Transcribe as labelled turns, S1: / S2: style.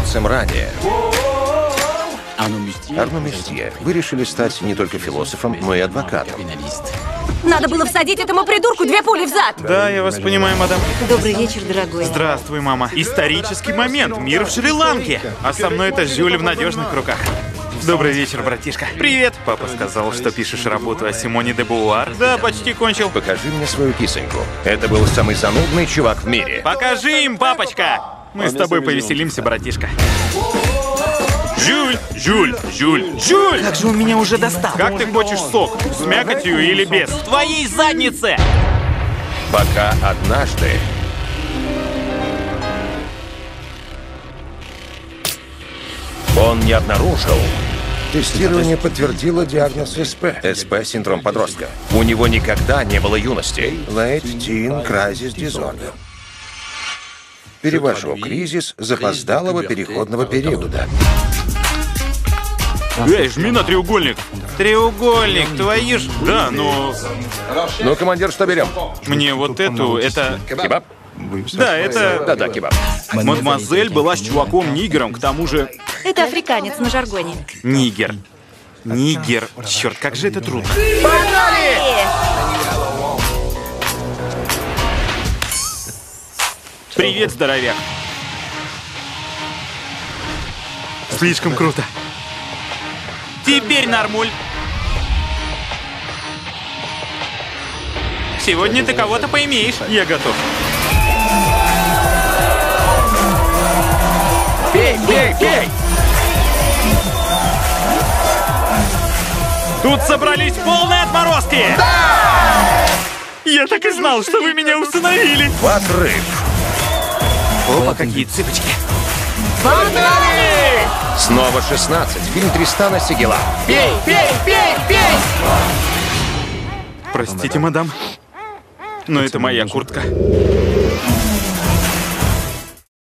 S1: месяцем ранее. Арно Мюстье, вы решили стать не только философом, но и адвокатом.
S2: Надо было всадить этому придурку 2 пули в зад.
S3: Да, я вас понимаю, мадам.
S2: Добрый вечер, дорогой.
S3: Здравствуй, мама. Исторический момент. Мир в Шри-Ланке. А со мной это Жюль в надежных руках. Добрый вечер, братишка. Привет. Папа сказал, что пишешь работу о Симоне де Бувуар. Да, почти кончил.
S1: Покажи мне свою кисоньку. Это был самый занудный чувак в мире.
S3: Покажи им, папочка. Мы с тобой повеселимся, братишка. Жюль, Жюль, Жюль, Жюль!
S4: Как же он меня уже достал?
S3: Как ты хочешь сок? С мякотью или без?
S4: В твоей заднице!
S1: Пока однажды... он не обнаружил...
S5: Тестирование подтвердило диагноз СП.
S1: СП – синдром подростка. У него никогда не было юности.
S5: Late Teen Crisis Disorder. Перевожу: кризис запоздалого переходного периода.
S3: Эй, жми на треугольник. Треугольник, твою ж... Да, но...
S1: Ну, командир, что берем?
S3: Мне вот эту, это...
S1: Кебаб?
S3: Да, это...
S1: Да-да, кебаб.
S3: Мадемуазель была с чуваком-нигером, к тому же...
S2: Это африканец на жаргоне.
S3: Нигер. Нигер. Черт, как же это трудно. Привет, здоровяк. Слишком круто. Теперь нормуль. Сегодня ты кого-то поимеешь. Я готов.
S1: Бей, бей, бей!
S3: Тут собрались полные отморозки! Да! Я так и знал, что вы меня усыновили!
S1: В отрыв!
S3: Опа, какие цыпочки!
S2: Погнали!
S1: Снова 16. Фильм Тристана Сегела.
S2: Бей, бей, бей, бей!
S3: Простите, мадам, но это моя куртка.